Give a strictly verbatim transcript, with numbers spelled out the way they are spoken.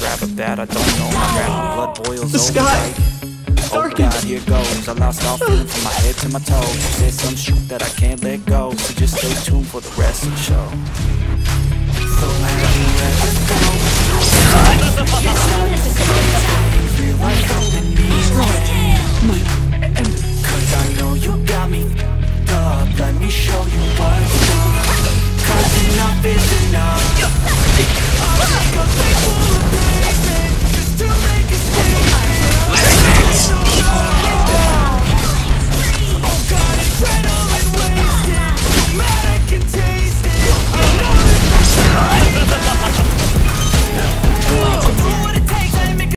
grab a bat, I don't know. My rap blood boils The over sky like, oh God, here goes. I lost all feeling from my head to my toes. You said some shit that I can't let go, so just stay tuned for the rest of the show. So let me let it go.